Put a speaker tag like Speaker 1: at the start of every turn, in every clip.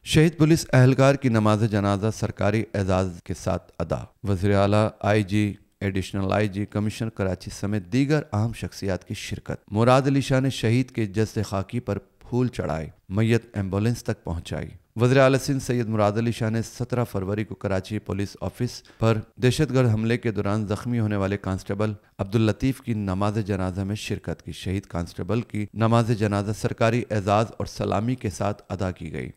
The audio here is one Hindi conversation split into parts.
Speaker 1: शहीद पुलिस एहलकार की नमाज जनाजा सरकारी एजाज़ के साथ अदा। वज़ीर आला, IG, additional IG, commissioner Karachi समेत दीगर अहम शख्सियात की शिरकत। मुराद अली शाह ने शहीद के जस्द खाकी पर फूल चढ़ाए, मैयत एम्बुलेंस तक पहुंचाई। वज़ीर आला सिंध सैयद मुराद अली शाह ने 17 फरवरी को कराची पुलिस ऑफिस पर दहशतगर्द हमले के दौरान जख्मी होने वाले कांस्टेबल अब्दुल लतीफ़ की नमाज जनाजा में शिरकत की। शहीद कांस्टेबल की नमाज जनाजा सरकारी एजाज़ और सलामी के साथ अदा की गई।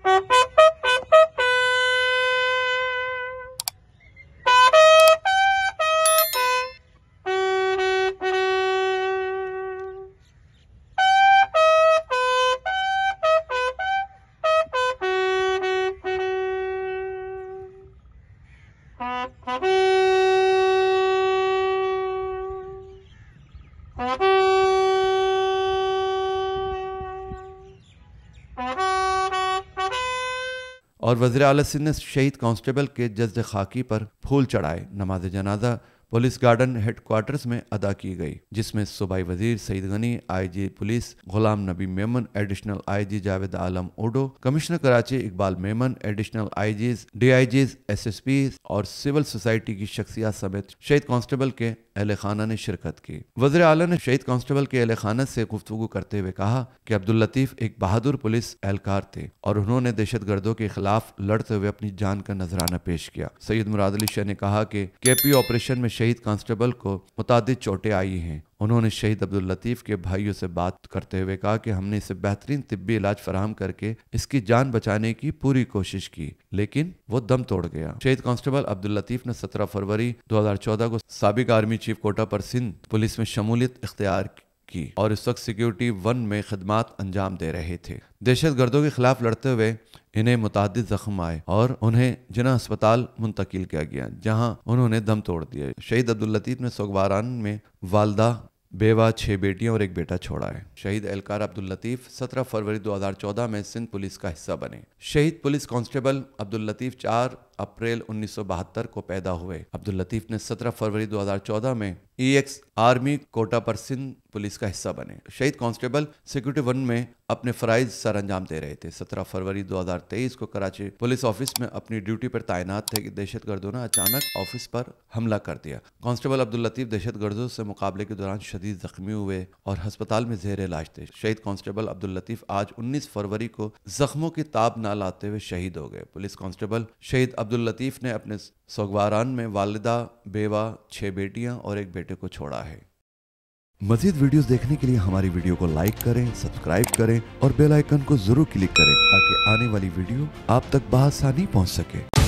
Speaker 1: और वज़ीर आला सिंध ने शहीद कांस्टेबल के जस्द खाकी पर फूल चढ़ाए। नमाज जनाजा पुलिस गार्डन हेडक्वार्टर्स में अदा की गई, जिसमें सूबाई वजीर Saeed Ghani, IG police Ghulam Nabi Memon, additional IG Javed Alam Odho, commissioner Karachi Iqbal Memon, additional IGs, DIGs, SSPs और सिविल सोसाइटी की शख्सियत समेत शहीद कांस्टेबल के अहले खाना ने शिरकत की। वज़ीर आला ने शहीद कांस्टेबल के अहले खाना से गुफ्तगू करते हुए कहा कि अब्दुल लतीफ़ एक बहादुर पुलिस एहलकार थे और उन्होंने दहशतगर्दों के खिलाफ लड़ते हुए अपनी जान का नजराना पेश किया। सैयद मुराद अली शाह ने कहा कि KP ऑपरेशन में शहीद कांस्टेबल को मुतादिद चोटें आई हैं। उन्होंने शहीद अब्दुल लतीफ़ के भाइयों से बात करते हुए कहा कि हमने इसे बेहतरीन तिब्बी इलाज फराहम करके इसकी जान बचाने की पूरी कोशिश की, लेकिन वो दम तोड़ गया। शहीद कांस्टेबल अब्दुल लतीफ़ ने 17 फरवरी 2014 को साबिक आर्मी चीफ कोटा पर सिंध पुलिस में शमूलियत इख्तियार की और इस वक्त सिक्योरिटी 1 में खिदमात अंजाम दे रहे थे। दहशतगर्दों के खिलाफ लड़ते हुए इन्हें मुतादिद जख्म आए और उन्हें जिना अस्पताल मुंतकिल किया गया, जहां उन्होंने दम तोड़ दिया। शहीद अब्दुल लतीफ़ ने सोगवारान में वालदा, बेवा, 6 बेटियां और 1 बेटा छोड़ा है। शहीद एहलकार अब्दुल लतीफ़ 17 फरवरी 2014 में सिंध पुलिस का हिस्सा बने। शहीद पुलिस कांस्टेबल अब्दुल लतीफ़ 4 अप्रैल 1972 को पैदा हुए। अब्दुल लतीफ़ ने 17 फरवरी 2014 में EX आर्मी कोटा पर सिंध पुलिस का हिस्सा बने। शहीद कांस्टेबल सिक्योरिटी 1 में अपने फ़राइज़ सर अंजाम दे रहे थे। 17 फरवरी 2023 को कराची पुलिस ऑफिस में अपनी ड्यूटी पर तैनात थे कि दहशतगर्दों ने अचानक ऑफिस पर हमला कर दिया। कांस्टेबल अब्दुल लतीफ़ दहशतगर्दों से मुकाबले के दौरान शदीद जख्मी हुए और अस्पताल में ज़ेर इलाज थे। शहीद कांस्टेबल अब्दुल लतीफ़ आज 19 फरवरी को जख्मों की ताब न लाते हुए शहीद हो गए। पुलिस कांस्टेबल शहीद अब्दुल लतीफ़ ने अपने सोगवारान में वालिदा, बेवा, 6 बेटियां और 1 बेटे को छोड़ा है। मज़ीद वीडियोस देखने के लिए हमारी वीडियो को लाइक करें, सब्सक्राइब करें और बेल आइकन को जरूर क्लिक करें ताकि आने वाली वीडियो आप तक बआसानी पहुंच सके।